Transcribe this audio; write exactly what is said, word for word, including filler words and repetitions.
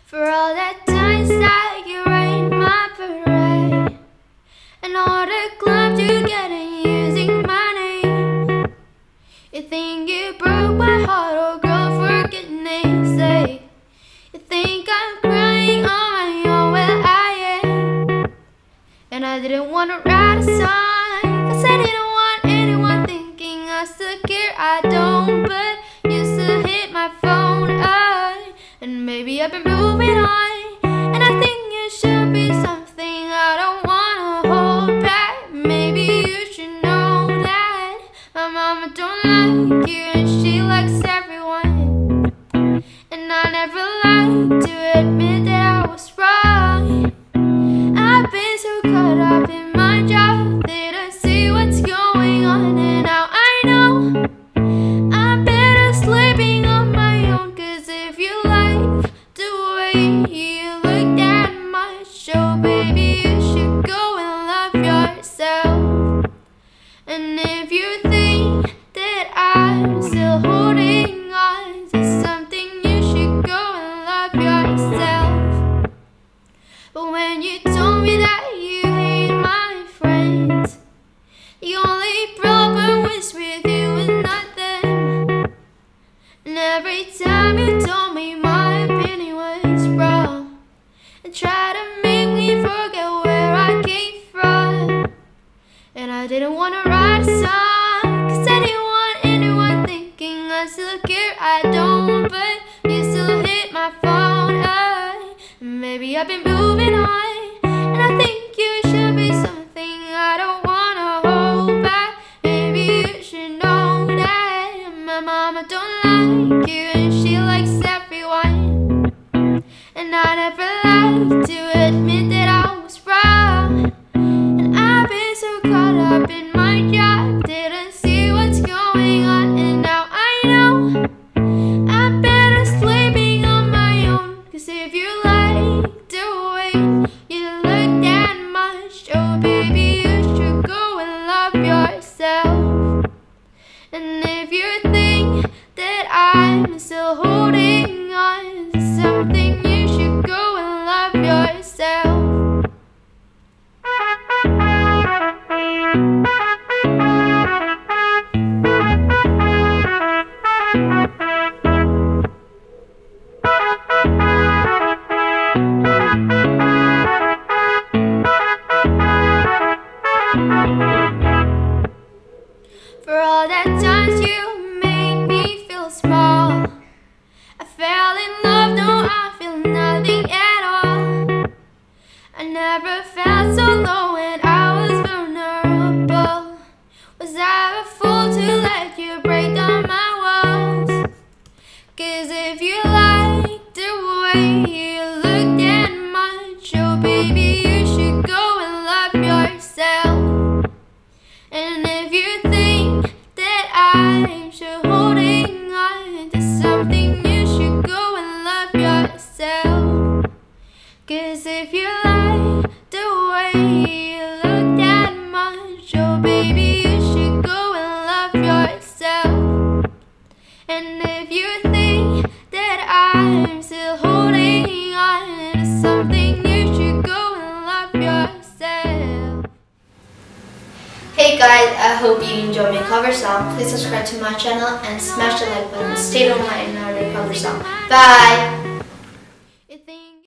For all the times that you rain my parade, and all the clubs you get in using my name. You think you broke my heart, oh girl, for goodness sake. You think I'm crying on my own, well I ain't. And I didn't wanna write a song, cause I didn't want anyone thinking I still care. I don't, but used to hit my phone up. And maybe I've been moving on, and I think you should be something I don't wanna hold back. Maybe you should know that my mama don't like you and she likes everyone. And I never like to admit that I was wrong. I've been so caught up in my job, didn't see what's going on, and now I know I'm better sleeping on my own. Cause if you like the way you look that much, oh baby, you should go and love yourself. And if you think that I'm still holding on to something, you should go and love yourself. But when you told me that you hate my friends, the only problem was with you and not them. And every time you told me my opinion was wrong, and tried to make me forget where I came from. And I didn't wanna write a song, cause I didn't want anyone thinking I still care. I don't, but you still hit my phone up. Maybe I've been moving on, and I think you should be something I don't wanna hold back. Maybe you should know that my mama don't like you and she likes everyone. And I never like to admit that I was wrong. And I've been so caught up in my job, didn't see what's going on, and now I know I'm better sleeping on my own. Cause if you like the way you look that much, oh baby, you should go and love yourself. And if you think that I'm still holding on to something, you should go and love yourself. For all the times you made me feel small, I fell in love, no, I feel nothing at all. I never felt so low when I was vulnerable. Was I a fool to let you break down my walls? Cause if you like the way you look that much, oh baby, you should go and love yourself. And if you think that I'm still holding on to something, you should go and love yourself. Cause if you like the way you look that much, oh baby, you should go and love yourself. And if you think that I'm still holding on to something, you should go and love yourself. Hey guys, I hope you enjoyed my cover song. Please subscribe to my channel and smash the like button. Stay tuned for another cover song. Bye!